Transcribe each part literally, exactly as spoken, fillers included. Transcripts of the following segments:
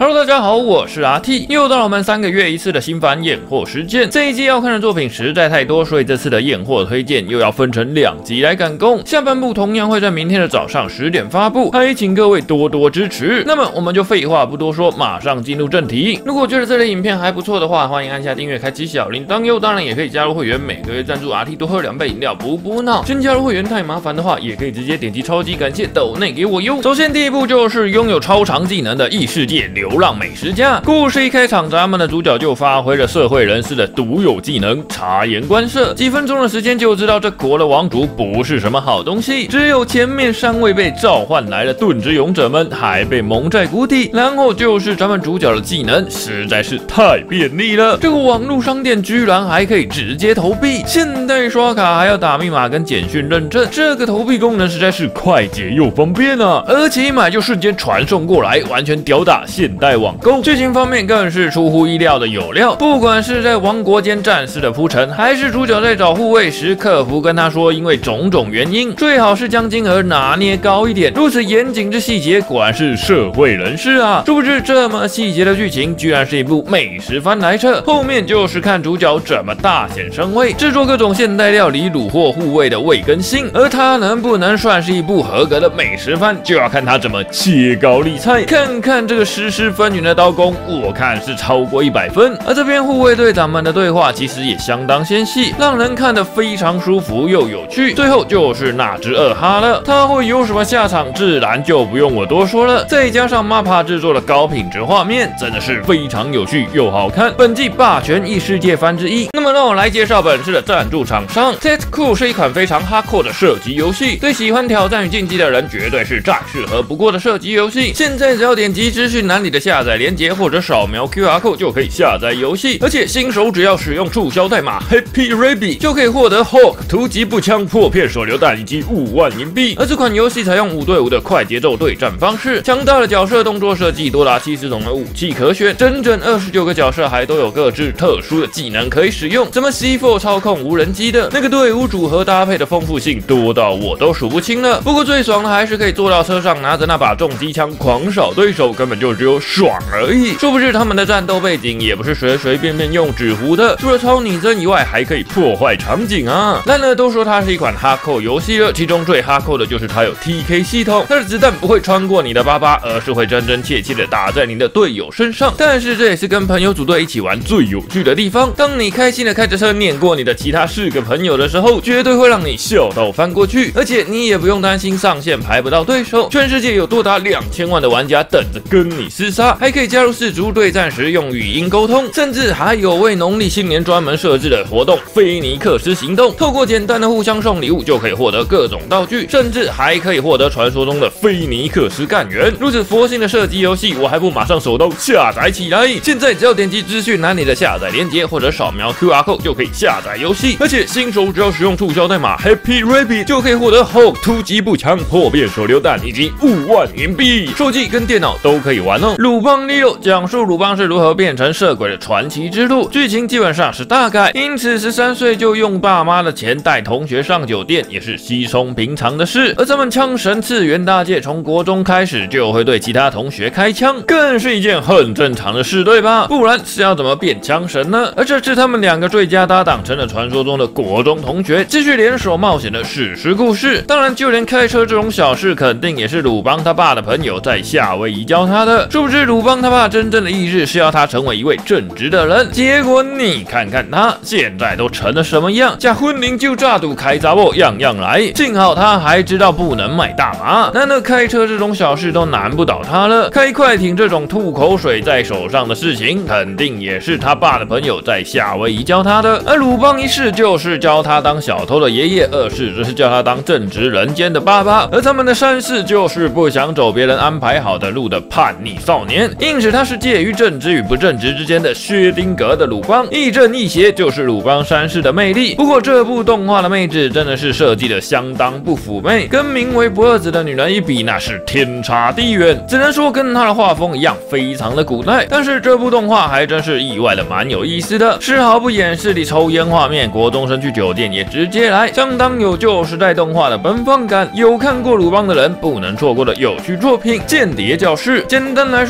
Hello， 大家好，我是阿 T， 又到了我们三个月一次的新番验货时间。这一季要看的作品实在太多，所以这次的验货推荐又要分成两集来赶工。下半部同样会在明天的早上十点发布，还请各位多多支持。那么我们就废话不多说，马上进入正题。如果觉得这类影片还不错的话，欢迎按下订阅，开启小铃铛哟。当然也可以加入会员，每个月赞助阿 T 多喝两杯饮料补补脑。先加入会员太麻烦的话，也可以直接点击超级感谢抖内给我哟。首先第一步就是拥有超长技能的异世界流浪美食家。故事一开场，咱们的主角就发挥了社会人士的独有技能——察言观色。几分钟的时间就知道这国的王族不是什么好东西，只有前面尚未被召唤来的盾之勇者们还被蒙在鼓底。然后就是咱们主角的技能，实在是太便利了。这个网络商店居然还可以直接投币，现代刷卡还要打密码跟简讯认证，这个投币功能实在是快捷又方便啊！而且一买就瞬间传送过来，完全吊打现代网购。剧情方面更是出乎意料的有料，不管是在王国间战士的铺陈，还是主角在找护卫时，客服跟他说因为种种原因，最好是将金额拿捏高一点。如此严谨之细节，果然是社会人士啊！殊不知这么细节的剧情，居然是一部美食番来着。后面就是看主角怎么大显身位，制作各种现代料理虏获护卫的味跟腥。而他能不能算是一部合格的美食番，就要看他怎么切高丽菜。看看这个实施纷纭的刀工，我看是超过一百分。而这边护卫队长们的对话其实也相当纤细，让人看得非常舒服又有趣。最后就是那只二哈了，他会有什么下场，自然就不用我多说了。再加上 M A P P A 制作的高品质画面，真的是非常有趣又好看。本季霸权异世界番之一。那么让我来介绍本次的赞助厂商。Tetcool 是一款非常 hardcore 的射击游戏，对喜欢挑战与竞技的人绝对是再适合不过的射击游戏。现在只要点击资讯栏里的下载连结，或者扫描 Q R code 就可以下载游戏。而且新手只要使用促销代码 Happy Rabbit 就可以获得 Hawk 突击步枪破片手榴弹以及五万银币。而这款游戏采用五对五的快节奏对战方式，强大的角色动作设计，多达七十种的武器可选，整整二十九个角色还都有各自特殊的技能可以使用。什么 C 四 操控无人机的那个队伍组合搭配的丰富性多到我都数不清了。不过最爽的还是可以坐到车上拿着那把重机枪狂扫对手，根本就只有爽而已。殊不知他们的战斗背景也不是随随便便用纸糊的，除了超拟真以外，还可以破坏场景啊！然而都说它是一款哈扣游戏了，其中最哈扣的就是它有 T K 系统，它的子弹不会穿过你的巴巴，而是会真真切切的打在你的队友身上。但是这也是跟朋友组队一起玩最有趣的地方。当你开心的开着车碾过你的其他四个朋友的时候，绝对会让你笑到翻过去，而且你也不用担心上线排不到对手。全世界有多达两千万的玩家等着跟你厮杀，还可以加入氏族对战时用语音沟通，甚至还有为农历新年专门设置的活动——菲尼克斯行动。透过简单的互相送礼物，就可以获得各种道具，甚至还可以获得传说中的菲尼克斯干员。如此佛心的射击游戏，我还不马上手动下载起来？现在只要点击资讯栏里的下载链接，或者扫描 Q R code 就可以下载游戏。而且新手只要使用促销代码 Happy Rabbit 就可以获得 Hawk 突击步枪破片手榴弹以及五万银币，手机跟电脑都可以玩哦。鲁邦 Leo 讲述鲁邦是如何变成色鬼的传奇之路，剧情基本上是大改，因此十三岁就用爸妈的钱带同学上酒店也是稀松平常的事。而咱们枪神次元大介从国中开始就会对其他同学开枪，更是一件很正常的事，对吧？不然是要怎么变枪神呢？而这次他们两个最佳搭档成了传说中的国中同学，继续联手冒险的史诗故事。当然就连开车这种小事，肯定也是鲁邦他爸的朋友在夏威夷教他的。殊不知鲁邦他爸真正的意志是要他成为一位正直的人，结果你看看他现在都成了什么样，假婚龄就炸赌开杂货样样来。幸好他还知道不能买大麻，难得开车这种小事都难不倒他了。开快艇这种吐口水在手上的事情，肯定也是他爸的朋友在夏威夷教他的。而鲁邦一世就是教他当小偷的爷爷，二世则是教他当正直人间的爸爸，而他们的三世就是不想走别人安排好的路的叛逆少年。因此他是介于正直与不正直之间的薛丁格的鲁邦，亦正亦邪就是鲁邦三世的魅力。不过这部动画的妹子真的是设计的相当不妩媚，跟名为不二子的女人一比，那是天差地远。只能说跟她的画风一样，非常的古代。但是这部动画还真是意外的蛮有意思的，丝毫不掩饰里抽烟画面，国中生去酒店也直接来，相当有旧时代动画的奔放感。有看过鲁邦的人不能错过的有趣作品《间谍教室》。简单来说，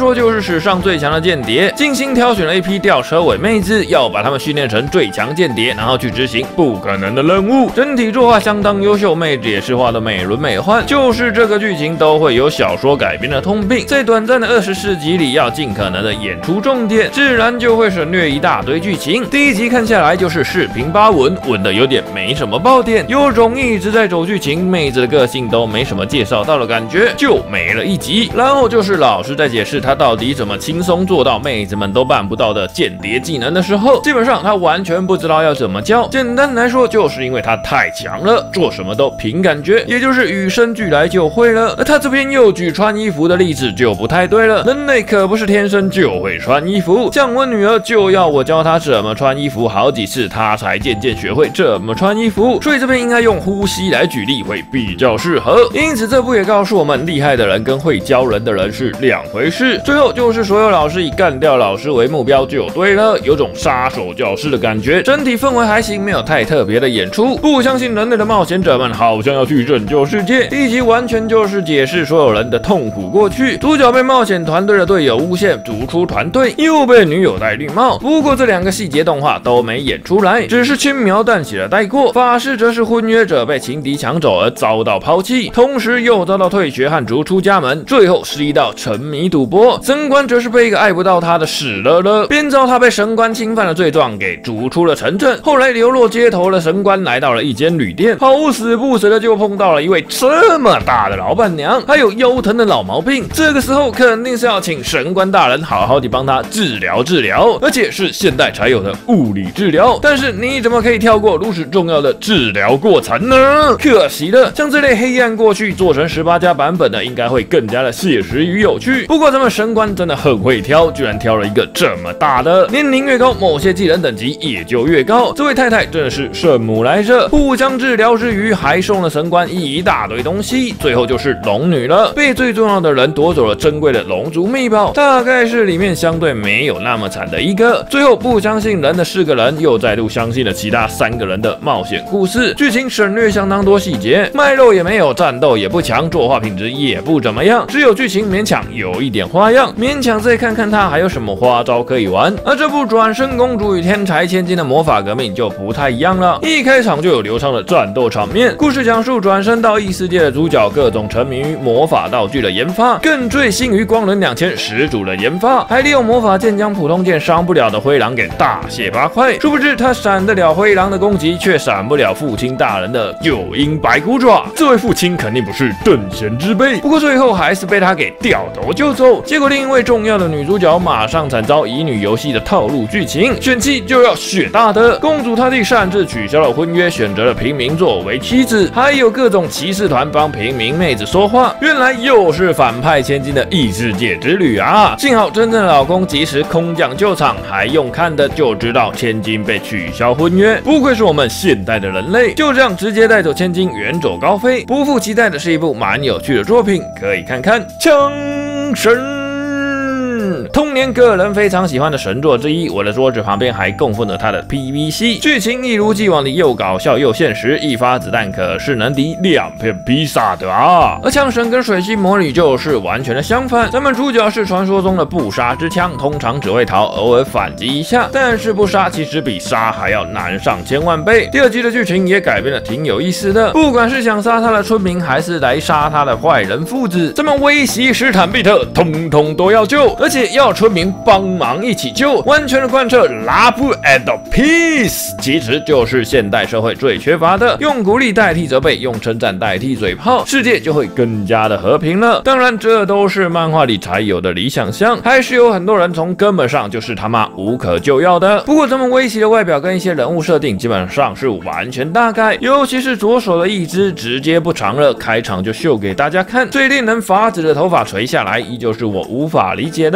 说就是史上最强的间谍，精心挑选了一批吊车尾妹子，要把他们训练成最强间谍，然后去执行不可能的任务。整体作画相当优秀，妹子也是画的美轮美奂。就是这个剧情都会有小说改编的通病，在短暂的二十四集里要尽可能的演出重点，自然就会省略一大堆剧情。第一集看下来就是四平八稳，稳的有点没什么爆点，有种一直在走剧情，妹子的个性都没什么介绍到的感觉，就没了一集。然后就是老师在解释他到底怎么轻松做到妹子们都办不到的间谍技能的时候，基本上他完全不知道要怎么教。简单来说，就是因为他太强了，做什么都凭感觉，也就是与生俱来就会了。而他这边又举穿衣服的例子就不太对了，人类可不是天生就会穿衣服，像我女儿就要我教她怎么穿衣服好几次，她才渐渐学会怎么穿衣服。所以这边应该用呼吸来举例会比较适合。因此这部也告诉我们，厉害的人跟会教人的人是两回事。最后就是所有老师以干掉老师为目标就对了，有种杀手教师的感觉。整体氛围还行，没有太特别的演出。不相信人类的冒险者们好像要去拯救世界。第一集完全就是解释所有人的痛苦过去，主角被冒险团队的队友诬陷逐出团队，又被女友戴绿帽。不过这两个细节动画都没演出来，只是轻描淡写的带过。法师则是婚约者被情敌抢走而遭到抛弃，同时又遭到退学和逐出家门，最后失忆到沉迷赌博。神官则是被一个爱不到他的死了了，便遭他被神官侵犯的罪状给逐出了城镇。后来流落街头的神官来到了一间旅店，好死不死的就碰到了一位这么大的老板娘，还有腰疼的老毛病。这个时候肯定是要请神官大人好好的帮他治疗治疗，而且是现代才有的物理治疗。但是你怎么可以跳过如此重要的治疗过程呢？可惜了，像这类黑暗过去做成十八加版本的，应该会更加的写实与有趣。不过咱们神官真的很会挑，居然挑了一个这么大的，年龄越高，某些技能等级也就越高。这位太太真的是圣母来着，互相治疗之余，还送了神官一大堆东西。最后就是龙女了，被最重要的人夺走了珍贵的龙族秘宝，大概是里面相对没有那么惨的一个。最后不相信人的四个人又再度相信了其他三个人的冒险故事，剧情省略相当多细节，脉络也没有，战斗也不强，作画品质也不怎么样，只有剧情勉强有一点花样，勉强再看看它还有什么花招可以玩。而这部转生公主与天才千金的魔法革命就不太一样了，一开场就有流畅的战斗场面。故事讲述转生到异世界的主角各种沉迷于魔法道具的研发，更醉心于光轮两千始祖的研发，还利用魔法剑将普通剑伤不了的灰狼给大卸八块。殊不知他闪得了灰狼的攻击，却闪不了父亲大人的九阴白骨爪。这位父亲肯定不是等闲之辈，不过最后还是被他给掉头就走。结果另一位重要的女主角马上惨遭乙女游戏的套路剧情，选妻就要选大的。公主她弟擅自取消了婚约，选择了平民作为妻子，还有各种骑士团帮平民妹子说话，原来又是反派千金的异世界之旅啊！幸好真正的老公及时空降救场，还用看的就知道千金被取消婚约，不愧是我们现代的人类，就这样直接带走千金，远走高飞。不负期待的是一部蛮有趣的作品，可以看看《枪神》。童年个人非常喜欢的神作之一，我的桌子旁边还供奉了他的 P V C， 剧情一如既往的又搞笑又现实，一发子弹可是能敌两片披萨的啊！而枪神跟水星魔女就是完全的相反，咱们主角是传说中的不杀之枪，通常只会逃，偶尔反击一下，但是不杀其实比杀还要难上千万倍。第二集的剧情也改编的挺有意思的，不管是想杀他的村民，还是来杀他的坏人父子，咱们威胁史坦比特，通通都要救，而且要村民帮忙一起救，完全的贯彻 Love and Peace， 其实就是现代社会最缺乏的，用鼓励代替责备，用称赞代替嘴炮，世界就会更加的和平了。当然这都是漫画里才有的理想乡，还是有很多人从根本上就是他妈无可救药的。不过咱们威胁的外表跟一些人物设定基本上是完全大概，尤其是左手的一只直接不长了，开场就秀给大家看，最令人发指的头发垂下来，依旧是我无法理解的，应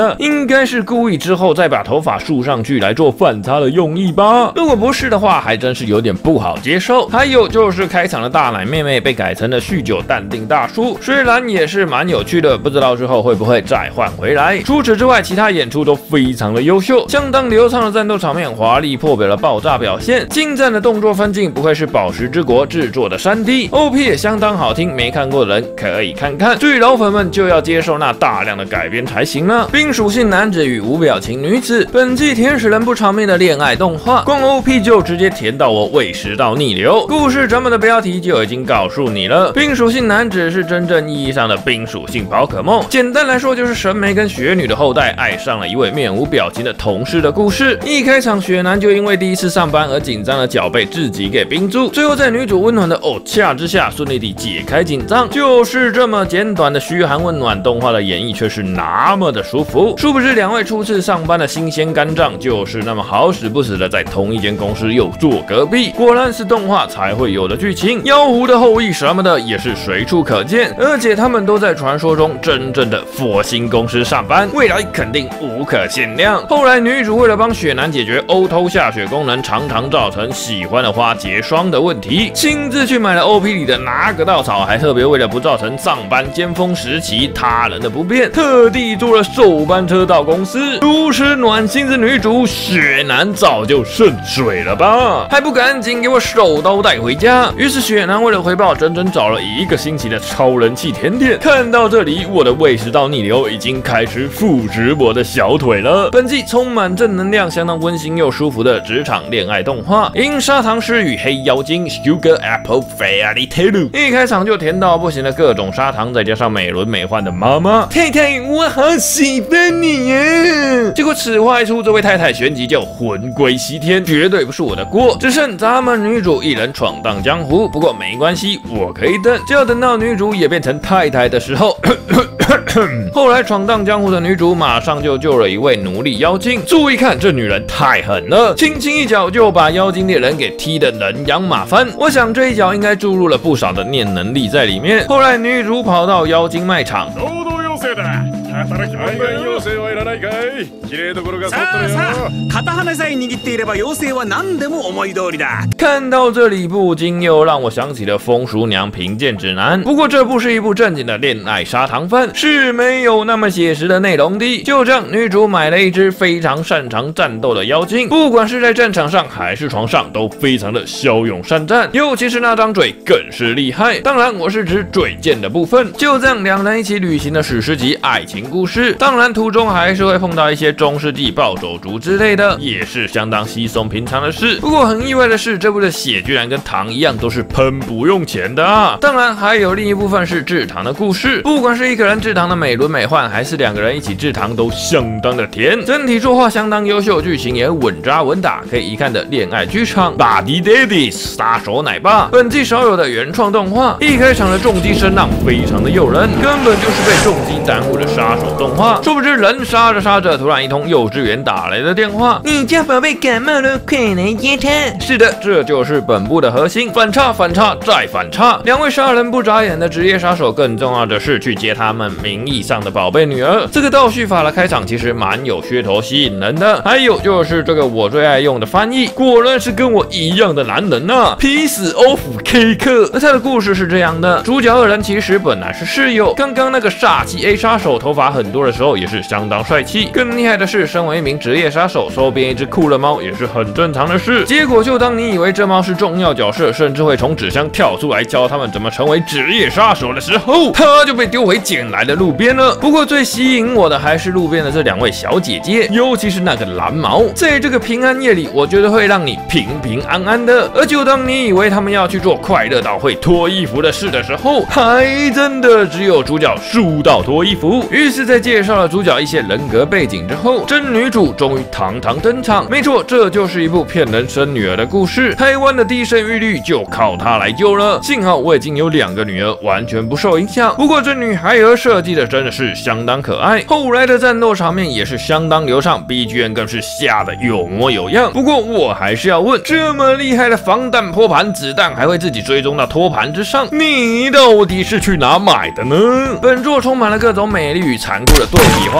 该是故意之后再把头发梳上去来做反差的用意吧？如果不是的话，还真是有点不好接受。还有就是开场的大奶妹妹被改成了酗酒淡定大叔，虽然也是蛮有趣的，不知道之后会不会再换回来。除此之外，其他演出都非常的优秀，相当流畅的战斗场面，华丽破表的爆炸表现，精湛的动作分镜，不愧是宝石之国制作的 三 D， O P 也相当好听，没看过的人可以看看，至于老粉们就要接受那大量的改编才行了。冰属性男子与无表情女子，本季甜使人不偿命的恋爱动画，光 O P 就直接甜到我胃食道逆流。故事咱们的标题就已经告诉你了，冰属性男子是真正意义上的冰属性宝可梦，简单来说就是神眉跟雪女的后代爱上了一位面无表情的同事的故事。一开场，雪男就因为第一次上班而紧张的脚被自己给冰住，最后在女主温暖的哦恰之下，顺利地解开紧张。就是这么简短的嘘寒问暖，动画的演绎却是那么的舒服。殊不知两位初次上班的新鲜肝脏，就是那么好死不死的在同一间公司又坐隔壁，果然是动画才会有的剧情。妖狐的后裔什么的也是随处可见，而且他们都在传说中真正的佛心公司上班，未来肯定无可限量。后来女主为了帮雪男解决欧偷下雪功能常常造成喜欢的花结霜的问题，亲自去买了 O P 里的哪个稻草，还特别为了不造成上班尖峰时期他人的不便，特地坐了手班车到公司。如此暖心的女主，雪男早就渗水了吧？还不赶紧给我手刀带回家？于是雪男为了回报，整整找了一个星期的超人气甜点。看到这里，我的胃食道逆流已经开始腐蚀我的小腿了。本季充满正能量，相当温馨又舒服的职场恋爱动画，因砂糖师与黑妖精 Sugar Apple Fairy Tail， 一开场就甜到不行的各种砂糖，再加上美轮美奂的妈妈太太，我好喜欢你耶！结果此话一出，这位太太旋即就魂归西天，绝对不是我的锅。只剩咱们女主一人闯荡江湖，不过没关系，我可以等，只要等到女主也变成太太的时候。后来闯荡江湖的女主马上就救了一位奴隶妖精，注意看，这女人太狠了，轻轻一脚就把妖精猎人给踢得人仰马翻。我想这一脚应该注入了不少的念能力在里面。后来女主跑到妖精卖场， 働き者だよ。妖精はいらないかい。綺麗どころが揃ってるよ。さあさあ、片羽さえ握っていれば妖精は何でも思い通りだ。 看到这里，不禁又让我想起了《风俗娘评鉴指南》。不过这部是一部正经的恋爱砂糖饭，是没有那么写实的内容的。就这样，女主买了一只非常擅长战斗的妖精，不管是在战场上还是床上，都非常的骁勇善战，尤其是那张嘴更是厉害。当然，我是指嘴贱的部分。就这样，两人一起旅行的史诗级爱情故事，当然途中还是会碰到一些中世纪暴走族之类的，也是相当稀松平常的事。不过很意外的是，这部的血居然跟糖一样都是喷不用钱的啊！当然还有另一部分是制糖的故事，不管是一个人制糖的美轮美奂，还是两个人一起制糖，都相当的甜。整体作画相当优秀，剧情也稳扎稳打，可以一看的恋爱剧场。Body Daddy 杀手奶爸，本季少有的原创动画，一开场的重击声浪非常的诱人，根本就是被重击耽误的杀手动画。殊不知人杀着杀着，突然一通幼稚园打来的电话，你家宝贝感冒了，快来接他。是的，这就是本部的核心，反差反差再反差。两位杀人不眨眼的职业杀手，更重要的是去接他们名义上的宝贝女儿。这个倒叙法的开场其实蛮有噱头，吸引人的。还有就是这个我最爱用的翻译，果然是跟我一样的男人啊，皮死欧夫 K 克。而他的故事是这样的，主角二人其实本来是室友，刚刚那个煞气 A 杀手头发很多的时候也是相当帅气。更厉害的是，身为一名职业杀手，收编一只酷热猫也是很正常的事。结果就当你以为这猫是重要角色，甚至会从纸箱跳出来教他们怎么成为职业杀手的时候，他就被丢回捡来的路边了。不过最吸引我的还是路边的这两位小姐姐，尤其是那个蓝毛，在这个平安夜里，我觉得会让你平平安安的。而就当你以为他们要去做快乐到会脱衣服的事的时候，还真的只有主角输到脱衣服。于是，在介绍了主角一些人格背景之后，真女主终于堂堂登场。没错，这就是一部骗人生女儿的故事。台湾的低生育率就靠她来救了。幸好我已经有两个女儿，完全不受影响。不过这女孩儿设计的真的是相当可爱，后来的战斗场面也是相当流畅 ，B G M 更是下的有模有样。不过我还是要问，这么厉害的防弹托盘，子弹还会自己追踪到托盘之上，你到底是去哪买的呢？本作充满了各种美丽与残酷的对比画面，杀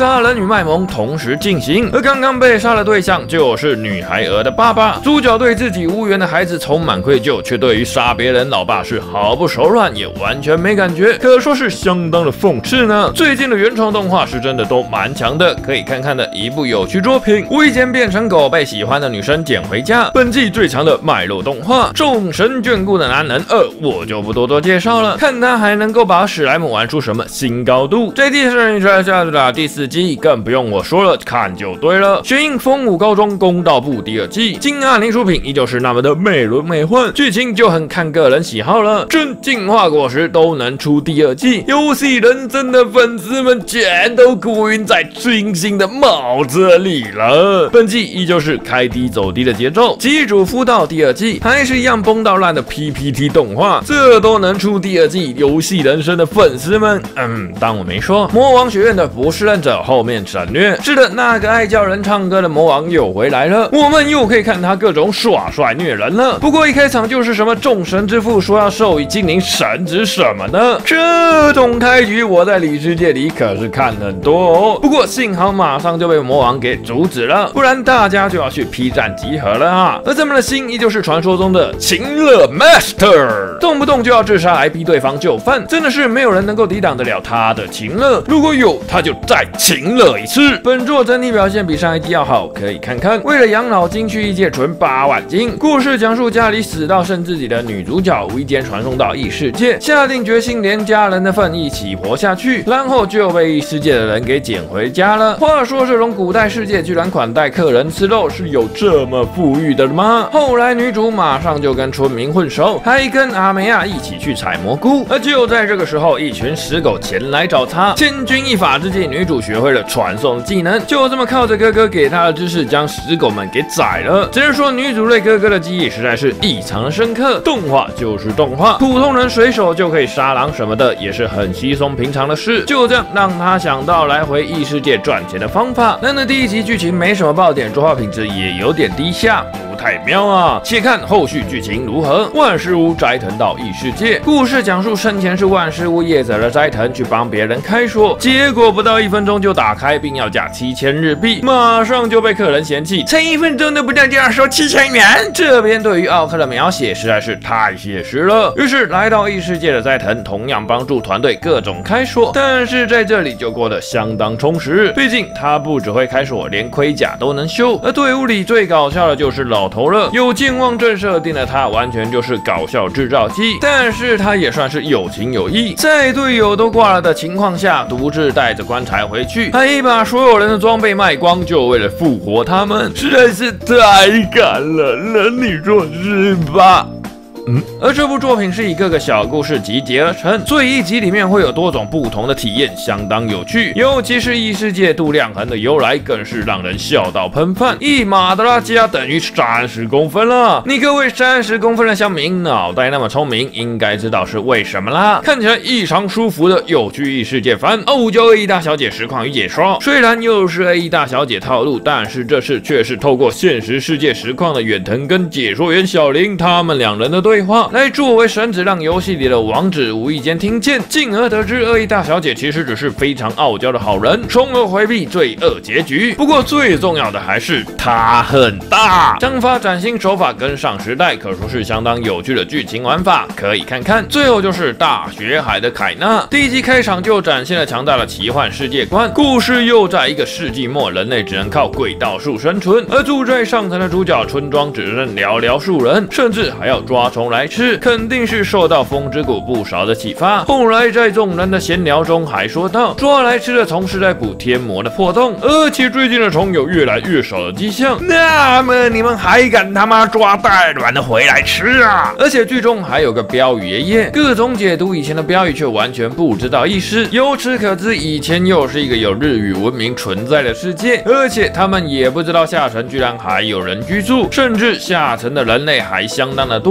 杀人与卖萌同时进行，而刚刚被杀的对象就是女孩儿的爸爸。主角对自己无缘的孩子充满愧疚，却对于杀别人老爸是毫不手软，也完全没感觉，可说是相当的讽刺呢。最近的原创动画是真的都蛮强的，可以看看的一部有趣作品。无意间变成狗被喜欢的女生捡回家，本季最强的脉络动画，众神眷顾的男人二，我就不多多介绍了，看他还能够把史莱姆玩出什么新高度。这第四人出下的第四季更不用我说了，看就对了。学印风舞高中公道部第二季，金阿尼出品依旧是那么的美轮美奂，剧情就很看个人喜好了。真进化果实都能出第二季，游戏人生的粉丝们全都哭晕在清新的帽子里了。本季依旧是开低走低的节奏，基主夫道第二季还是一样崩到烂的 P P T 动画，这都能出第二季，游戏人生的粉丝们，嗯，当我没说。魔王学院的不是忍者后面省略，是的，那个爱叫人唱歌的魔王又回来了，我们又可以看他各种耍帅虐人了。不过一开场就是什么众神之父说要授予精灵神职什么的，这种开局我在里世界里可是看很多哦。不过幸好马上就被魔王给阻止了，不然大家就要去 P 站集合了啊。而咱们的心依旧是传说中的情乐 Master， 动不动就要自杀来逼对方就范，真的是没有人能够抵挡得了他的情乐。如果有，他就再情乐一次。本作整体表现比上一季要好，可以看看。为了养老金去异界存八万金，故事讲述家里死到剩自己的女主角无意间传送到异世界，下定决心连家人的份一起活下去，然后就被异世界的人给捡回家了。话说这种古代世界居然款待客人吃肉，是有这么富裕的吗？后来女主马上就跟村民混熟，还跟阿梅亚一起去采蘑菇。而就在这个时候，一群死狗前来找茬，千钧一发之际，女主学会了传送技能，就这么靠着哥哥给她的知识，将死狗们给宰了。只能说女主对哥哥的记忆实在是异常的深刻。动画就是动画，普通人随手就可以杀狼什么的，也是很稀松平常的事。就这样让他想到来回异世界赚钱的方法。难得第一集剧情没什么爆点，作画品质也有点低下，不太妙啊。且看后续剧情如何。万事屋斋藤到异世界，故事讲述生前是万事屋业者的斋藤去帮别人开锁，结果不到一分钟就打开，并要价七千日币，马上就被客人嫌弃，才一分钟都不到就要收七千元。这边对于奥克的描写实在是太写实了。于是来到异世界的斋藤同样帮助团队各种开锁，但是在这里就过得相当充实，毕竟他不只会开锁，连盔甲都能修。而队伍里最搞笑的就是老头了，有健忘症设定的他完全就是搞笑制造机，但是他也算是有情有义，在队友都挂了的情况下，独自带着棺材回去，还把所有人的装备卖光，就为了复活他们，实在是太感人了，你说是吧？嗯，而这部作品是以各个小故事集结而成，所以一集里面会有多种不同的体验，相当有趣。尤其是异世界度量衡的由来，更是让人笑到喷饭。一马德拉加等于三十公分了，你各位三十公分的乡民，脑袋那么聪明，应该知道是为什么啦。看起来异常舒服的有趣异世界番，傲娇 A E 大小姐实况与解说。虽然又是 A E 大小姐套路，但是这次却是透过现实世界实况的远藤跟解说员小林他们两人的对。对话来作为绳子，让游戏里的王子无意间听见，进而得知恶意大小姐其实只是非常傲娇的好人，从而回避罪恶结局。不过最重要的还是她很大，章法崭新手法跟上时代，可说是相当有趣的剧情玩法，可以看看。最后就是大学海的凯娜，第一集开场就展现了强大的奇幻世界观，故事又在一个世纪末，人类只能靠轨道术生存，而住在上层的主角村庄只剩寥寥数人，甚至还要抓虫来吃，肯定是受到风之谷不少的启发。后来在众人的闲聊中还说到，抓来吃的虫是在补天魔的破洞，而且最近的虫有越来越少的迹象。那么你们还敢他妈抓带卵的回来吃啊？而且剧中还有个标语爷爷，各种解读以前的标语却完全不知道意思。由此可知，以前又是一个有日语文明存在的世界，而且他们也不知道下层居然还有人居住，甚至下层的人类还相当的多，而且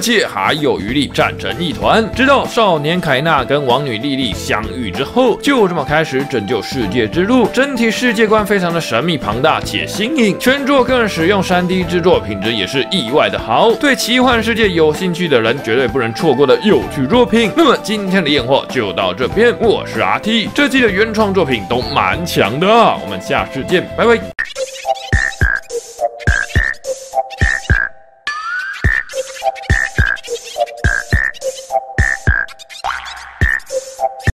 且还有余力战成一团。直到少年凯纳跟王女莉莉相遇之后，就这么开始拯救世界之路。整体世界观非常的神秘庞大且新颖，全作更使用 三 D 制作，品质也是意外的好。对奇幻世界有兴趣的人绝对不能错过的有趣作品。那么今天的验货就到这边，我是阿 T， 这季的原创作品都蛮强的啊，我们下次见，拜拜。